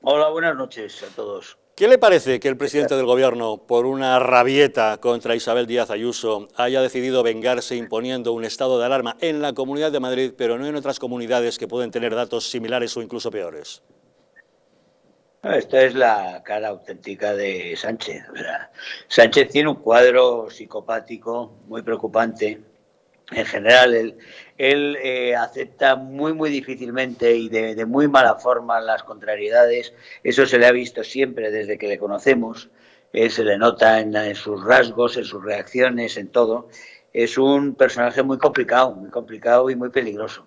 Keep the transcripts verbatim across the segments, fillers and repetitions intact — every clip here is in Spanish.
Hola, buenas noches a todos. ¿Qué le parece que el presidente del Gobierno, por una rabieta contra Isabel Díaz Ayuso, haya decidido vengarse imponiendo un estado de alarma en la Comunidad de Madrid, pero no en otras comunidades que pueden tener datos similares o incluso peores? Esta es la cara auténtica de Sánchez. O sea, Sánchez tiene un cuadro psicopático muy preocupante. En general, él, él eh, acepta muy, muy difícilmente y de, de muy mala forma las contrariedades. Eso se le ha visto siempre desde que le conocemos. Eh, se le nota en, en sus rasgos, en sus reacciones, en todo. Es un personaje muy complicado, muy complicado y muy peligroso.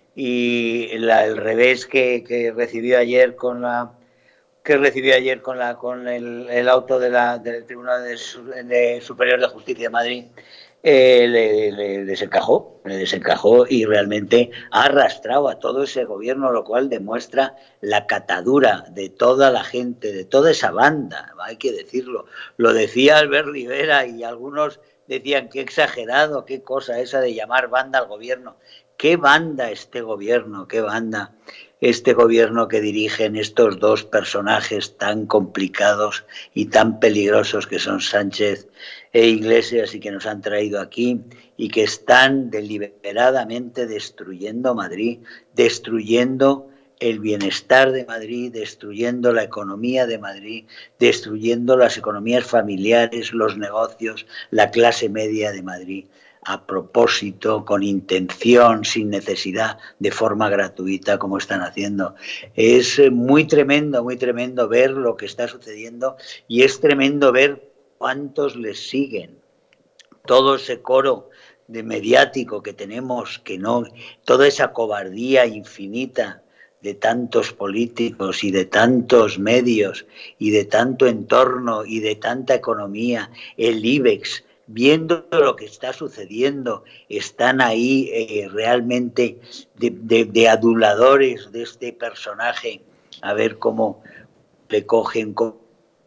Y la, el revés que, que recibió ayer con la que recibió ayer con la con el, el auto de la, del Tribunal de, de Superior de Justicia de Madrid, eh, le, le desencajó, le desencajó y realmente ha arrastrado a todo ese gobierno, lo cual demuestra la catadura de toda la gente, de toda esa banda, hay que decirlo. Lo decía Albert Rivera y algunos decían qué exagerado, qué cosa esa de llamar banda al gobierno. ¿Qué banda este gobierno? ¿Qué banda? Este gobierno que dirigen estos dos personajes tan complicados y tan peligrosos que son Sánchez e Iglesias y que nos han traído aquí y que están deliberadamente destruyendo Madrid, destruyendo el bienestar de Madrid, destruyendo la economía de Madrid, destruyendo las economías familiares, los negocios, la clase media de Madrid. A propósito, con intención, sin necesidad, de forma gratuita, como están haciendo. Es muy tremendo, muy tremendo ver lo que está sucediendo y es tremendo ver cuántos les siguen. Todo ese coro de mediático que tenemos, que no, toda esa cobardía infinita de tantos políticos y de tantos medios y de tanto entorno y de tanta economía, el IBEX, viendo lo que está sucediendo, están ahí eh, realmente de, de, de aduladores de este personaje, a ver cómo le cogen, cómo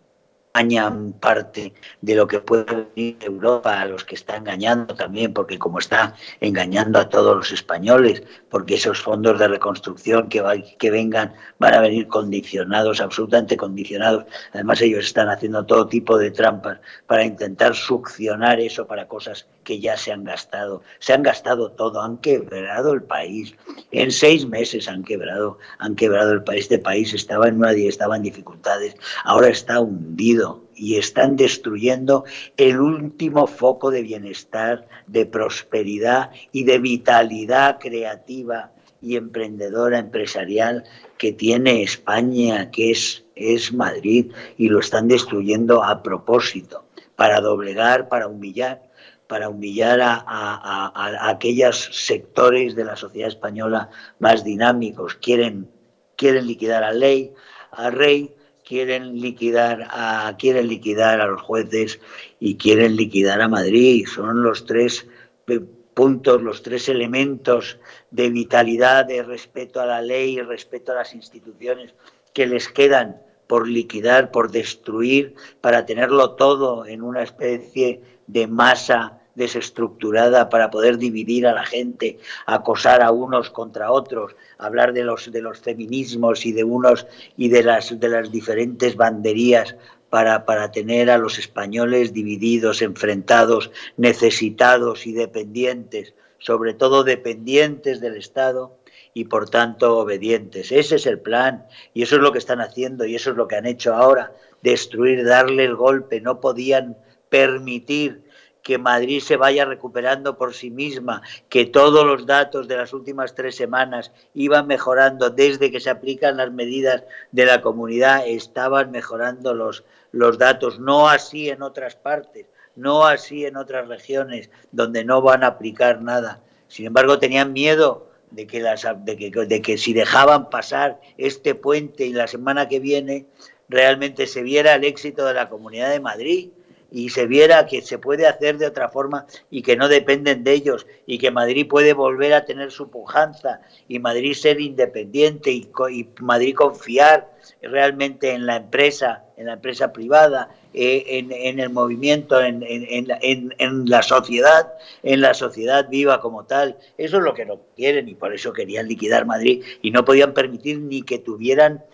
engañan parte de lo que puede venir de Europa, a los que está engañando también, porque como está engañando a todos los españoles, porque esos fondos de reconstrucción que, va, que vengan van a venir condicionados, absolutamente condicionados. Además ellos están haciendo todo tipo de trampas para intentar succionar eso para cosas que ya se han gastado. Se han gastado todo, han quebrado el país. En seis meses han quebrado, han quebrado el país. Este país estaba en una, estaba en dificultades, ahora está hundido y están destruyendo el último foco de bienestar, de prosperidad y de vitalidad creativa y emprendedora, empresarial que tiene España, que es, es Madrid, y lo están destruyendo a propósito, para doblegar, para humillar, para humillar a, a, a, a aquellos sectores de la sociedad española más dinámicos. Quieren, quieren liquidar al ley, al rey, quieren liquidar a quieren liquidar a los jueces y quieren liquidar a Madrid. Son los tres puntos, los tres elementos de vitalidad, de respeto a la ley y respeto a las instituciones que les quedan por liquidar, por destruir, para tenerlo todo en una especie de masa desestructurada para poder dividir a la gente, acosar a unos contra otros, hablar de los de los feminismos y de unos y de las de las diferentes banderías para para tener a los españoles divididos, enfrentados, necesitados y dependientes, sobre todo dependientes del Estado y por tanto obedientes. Ese es el plan y eso es lo que están haciendo y eso es lo que han hecho ahora, destruir, darle el golpe. No podían permitir que Madrid se vaya recuperando por sí misma, que todos los datos de las últimas tres semanas iban mejorando desde que se aplican las medidas de la comunidad, estaban mejorando los, los datos, no así en otras partes, no así en otras regiones donde no van a aplicar nada. Sin embargo, tenían miedo de que, las, de que, de que si dejaban pasar este puente y la semana que viene realmente se viera el éxito de la Comunidad de Madrid y se viera que se puede hacer de otra forma y que no dependen de ellos y que Madrid puede volver a tener su pujanza y Madrid ser independiente y, y Madrid confiar realmente en la empresa, en la empresa privada, eh, en, en el movimiento, en, en, en, en la sociedad, en la sociedad viva como tal. Eso es lo que no quieren y por eso querían liquidar Madrid y no podían permitir ni que tuvieran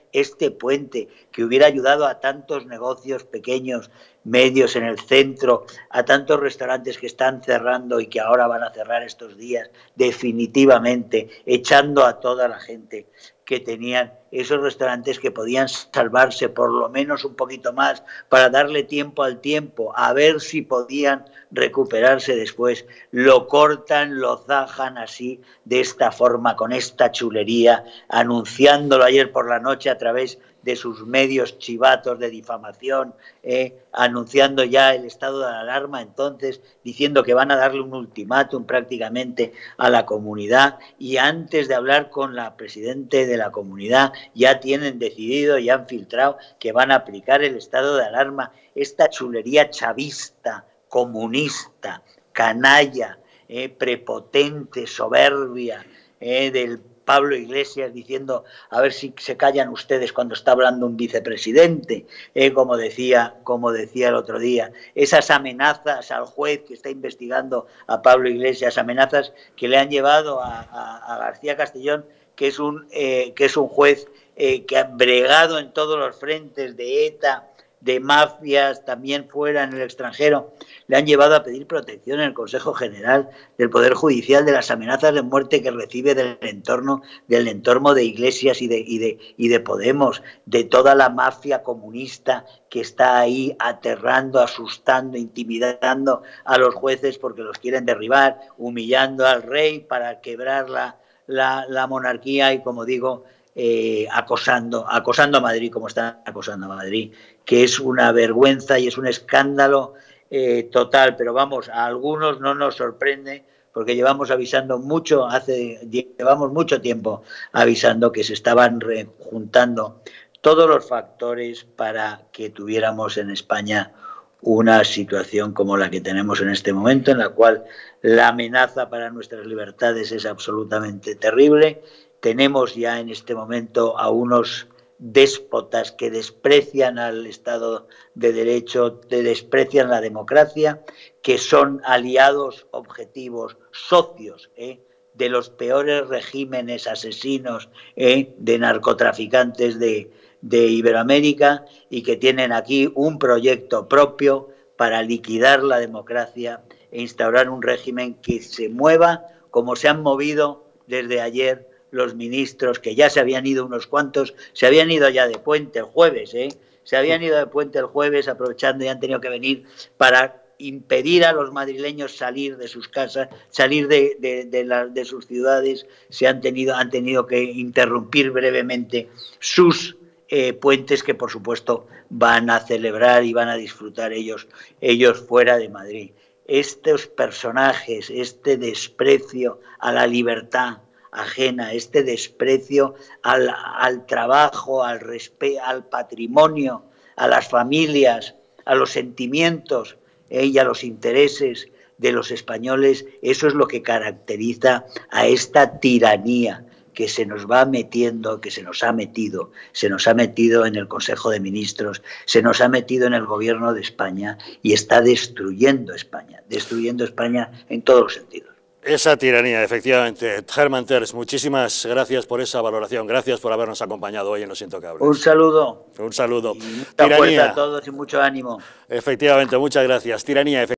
este puente que hubiera ayudado a tantos negocios pequeños, medios en el centro, a tantos restaurantes que están cerrando y que ahora van a cerrar estos días definitivamente, echando a toda la gente que tenían esos restaurantes que podían salvarse por lo menos un poquito más para darle tiempo al tiempo, a ver si podían recuperarse después. Lo cortan, lo zajan así, de esta forma, con esta chulería, anunciándolo ayer por la noche a través de sus medios chivatos de difamación, eh, anunciando ya el estado de alarma, entonces diciendo que van a darle un ultimátum prácticamente a la comunidad, y antes de hablar con la presidenta de la comunidad ya tienen decidido, ya han filtrado que van a aplicar el estado de alarma. Esta chulería chavista, comunista, canalla, eh, prepotente, soberbia, eh, del Pablo Iglesias diciendo a ver si se callan ustedes cuando está hablando un vicepresidente, eh, como decía, como decía el otro día, esas amenazas al juez que está investigando a Pablo Iglesias, amenazas que le han llevado a, a, a García Castellón, que es un eh, que es un juez eh, que ha bregado en todos los frentes de ETA, de mafias, también fuera en el extranjero, le han llevado a pedir protección en el Consejo General del Poder Judicial de las amenazas de muerte que recibe del entorno, del entorno de Iglesias y de, y de, y de Podemos, de toda la mafia comunista que está ahí aterrando, asustando, intimidando a los jueces porque los quieren derribar, humillando al rey para quebrar la, la, la monarquía y, como digo, Eh, acosando, acosando a Madrid como están acosando a Madrid, que es una vergüenza y es un escándalo eh, total, pero vamos, a algunos no nos sorprende porque llevamos avisando mucho, hace llevamos mucho tiempo avisando que se estaban juntando todos los factores para que tuviéramos en España una situación como la que tenemos en este momento, en la cual la amenaza para nuestras libertades es absolutamente terrible. Tenemos ya en este momento a unos déspotas que desprecian al Estado de Derecho, que desprecian la democracia, que son aliados objetivos, socios, ¿eh? de los peores regímenes asesinos, ¿eh? de narcotraficantes de, de Iberoamérica, y que tienen aquí un proyecto propio para liquidar la democracia e instaurar un régimen que se mueva como se han movido desde ayer los ministros, que ya se habían ido unos cuantos, se habían ido ya de puente el jueves, ¿eh? se habían ido de puente el jueves aprovechando y han tenido que venir para impedir a los madrileños salir de sus casas, salir de, de, de, la, de sus ciudades, se han tenido, han tenido que interrumpir brevemente sus eh, puentes que por supuesto van a celebrar y van a disfrutar ellos, ellos fuera de Madrid. Estos personajes, este desprecio a la libertad ajena, este desprecio al, al trabajo, al, respe al patrimonio, a las familias, a los sentimientos eh, y a los intereses de los españoles, eso es lo que caracteriza a esta tiranía que se nos va metiendo, que se nos ha metido, se nos ha metido en el Consejo de Ministros, se nos ha metido en el Gobierno de España y está destruyendo España, destruyendo España en todos los sentidos. Esa tiranía, efectivamente. Germán Terç, muchísimas gracias por esa valoración. Gracias por habernos acompañado hoy en Los Intocables. Un saludo. Un saludo. Y mucha fuerza a todos y mucho ánimo. Efectivamente, muchas gracias. Tiranía.